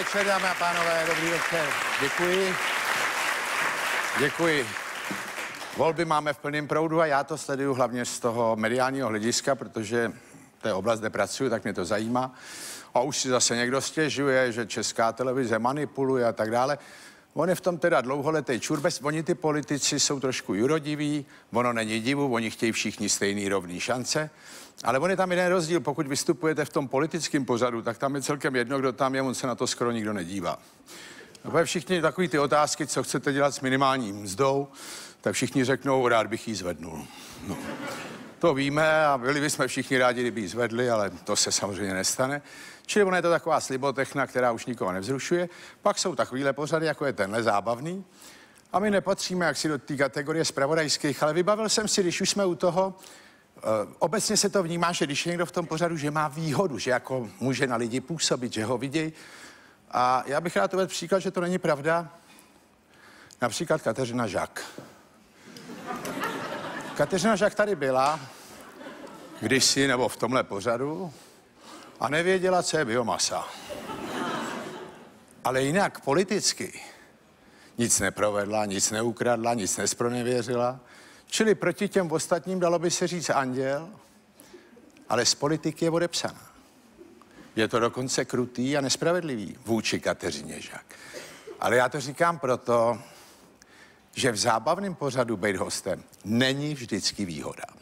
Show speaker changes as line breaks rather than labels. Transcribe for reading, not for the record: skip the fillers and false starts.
večer, dámy a pánové, dobrý večer. Děkuji. Děkuji. Volby máme v plném proudu a já to sleduju hlavně z toho mediálního hlediska, protože to je oblast, kde pracuji, tak mě to zajímá. A už si zase někdo stěžuje, že Česká televize manipuluje a tak dále. On je v tom teda dlouholetý čurbes. Oni ty politici jsou trošku jurodiví, ono není divu, oni chtějí všichni stejný rovný šance. Ale on je tam jeden rozdíl, pokud vystupujete v tom politickém pořadu, tak tam je celkem jedno, kdo tam je, on se na to skoro nikdo nedívá. No, všichni takový ty otázky, co chcete dělat s minimální mzdou, tak všichni řeknou, rád bych ji zvednul. No. To víme a byli bychom všichni rádi, kdyby ji zvedli, ale to se samozřejmě nestane. Čili ona je to taková slibotechna, která už nikoho nevzrušuje. Pak jsou takovýhle pořady, jako je tenhle, zábavný. A my nepatříme jaksi do té kategorie zpravodajských, ale vybavil jsem si, když už jsme u toho, obecně se to vnímá, že když je někdo v tom pořadu, že má výhodu, že jako může na lidi působit, že ho vidějí. A já bych rád uvedl příklad, že to není pravda. Například Kateřina Žák. Kateřina Žák tady byla kdysi nebo v tomhle pořadu a nevěděla, co je biomasa. Ale jinak politicky nic neprovedla, nic neukradla, nic nespronevěřila. Čili proti těm ostatním dalo by se říct anděl, ale z politiky je odepsaná. Je to dokonce krutý a nespravedlivý vůči Kateřině Žák. Ale já to říkám proto, že v zábavném pořadu být hostem není vždycky výhoda.